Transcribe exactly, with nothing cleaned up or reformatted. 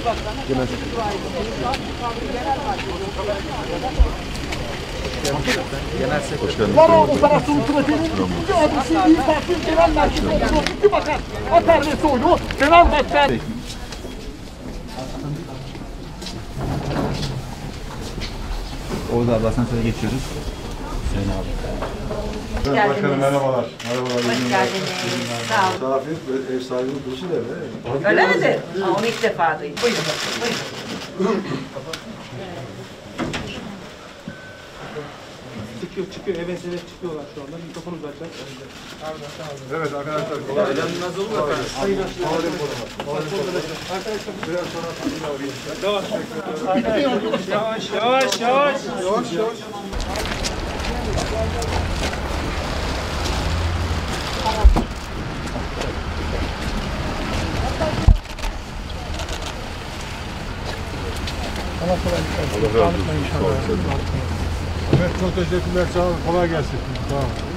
Genel Genel Sekreter. Lara Operasyon Trafiğinin ikinci adresi İYİ Parti Genel Merkezi olduğu iki bakan Atar ve Soylu Genel Başkan. Oğuz abi asansöre geçiyoruz. Hüseyin abi. Evet, başkanım merhabalar. Merhabalar. Hoş geldiniz. Sağ olun. Misafir ve ev sahibi dursun evde. Öyle midir? Ha, onu ilk defa duydum. Buyurun. Buyurun. Çıkıyor, çıkıyor. Evet, evet çıkıyorlar şu anda. Mikrofonu zaten. Evet arkadaşlar kolay gelsin. Nasıl olur efendim? Sayın Arkadaşlar. Biraz sonra Yavaş, yavaş, yavaş. Yavaş, yavaş. Allah razı olsun. Evet çok teşekkürler. Sağ olun. Kolay gelsin. Sağ olun.